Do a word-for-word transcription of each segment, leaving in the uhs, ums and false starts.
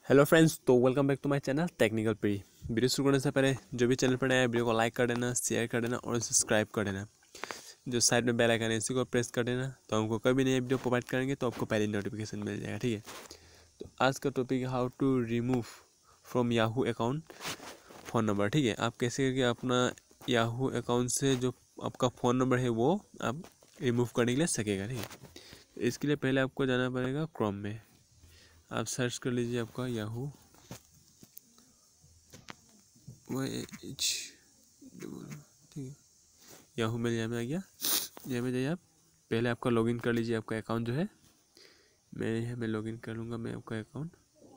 Hello friends, तो welcome back to my channel technical P. Video शुरू करने से पहले जो भी चैनल पर नया है वीडियो को लाइक कर देना, शेयर कर देना और सब्सक्राइब कर देना। जो साइड में बेल आइकन है इसी को प्रेस कर देना, तो हमको कभी नया वीडियो प्रोवाइड करेंगे तो आपको पहले नोटिफिकेशन मिल जाएगा। ठीक है, तो आज का टॉपिक है how to remove from Yahoo account phone number. ठीक है, आप कैसे करके अपना याहू अकाउंट से जो आपका फ़ोन नंबर है वो आप रिमूव करने के लिए सकेगा। ठीक है, तो इसके लिए पहले आपको जाना पड़ेगा क्रोम में। आप सर्च कर लीजिए आपका याहू एच ठीक है, याहू मेरे यहाँ में आ गया। यहाँ में जाइए आप, पहले आपका लॉगिन कर लीजिए आपका अकाउंट जो है। मैं यहाँ में लॉगिन कर लूँगा, मैं आपका अकाउंट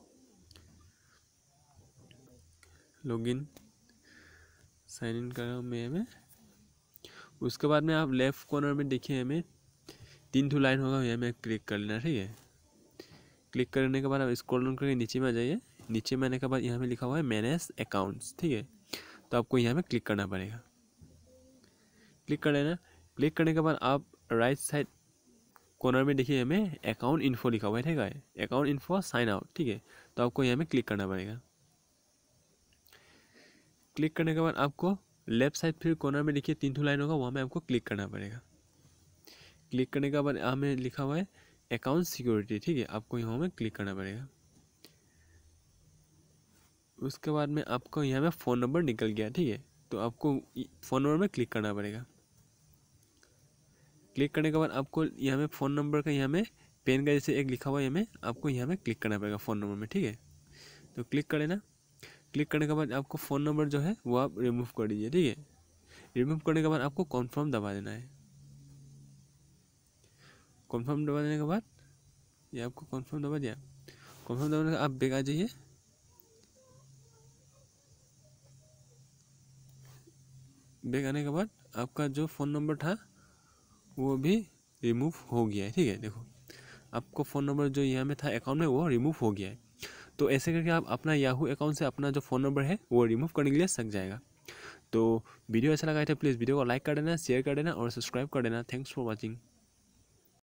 लॉगिन साइन इन कर रहा हूँ मैं में। उसके बाद में आप लेफ़्ट कॉर्नर में देखिए, हमें तीन ठो लाइन होगा, यहाँ में क्लिक कर लेना। ठीक है, क्लिक करने के बाद आप स्क्रॉल डाउन करके नीचे में आ जाइए। नीचे में आने के बाद यहाँ में लिखा हुआ है मैनेज अकाउंट्स। ठीक है, तो आपको यहाँ में क्लिक करना पड़ेगा। क्लिक कर लेना। क्लिक करने के बाद आप राइट साइड कॉर्नर में देखिए हमें अकाउंट इन्फो लिखा हुआ है। ठीक है, अकाउंट इन्फो साइन आउट। ठीक है, तो आपको यहाँ में क्लिक करना पड़ेगा। क्लिक करने के बाद आपको लेफ्ट साइड फिर कॉर्नर में देखिए तीन ठो लाइन होगा, वहाँ में आपको क्लिक करना पड़ेगा। क्लिक करने के बाद यहाँ में लिखा हुआ है अकाउंट सिक्योरिटी। ठीक है, आपको यहाँ में क्लिक करना पड़ेगा। उसके बाद में आपको यहाँ में फ़ोन नंबर निकल गया। ठीक है, तो आपको फ़ोन नंबर में क्लिक करना पड़ेगा। क्लिक करने के बाद आपको यहाँ में फ़ोन नंबर का यहाँ में पेन का जैसे एक लिखा हुआ है, यहाँ में आपको यहाँ में क्लिक करना पड़ेगा फ़ोन नंबर में। ठीक है, तो क्लिक कर लेना। क्लिक करने के बाद आपको फ़ोन नंबर जो है वो आप रिमूव कर दीजिए। ठीक है, रिमूव करने के बाद आपको कन्फर्म दबा देना है। कन्फर्म दबा देने के बाद ये आपको कन्फर्म दबा दिया। कन्फर्म दबाने के आप बैक आ जाइए। बैक आने के बाद आपका जो फ़ोन नंबर था वो भी रिमूव हो गया है। ठीक है, देखो आपको फ़ोन नंबर जो यहाँ में था अकाउंट में वो रिमूव हो गया है। तो ऐसे करके आप अपना याहू अकाउंट से अपना जो फ़ोन नंबर है वो रिमूव करने के लिए सक जाएगा। तो वीडियो ऐसा लगा है तो प्लीज़ वीडियो को लाइक कर देना, शेयर कर देना और सब्सक्राइब कर देना। Thanks for watching.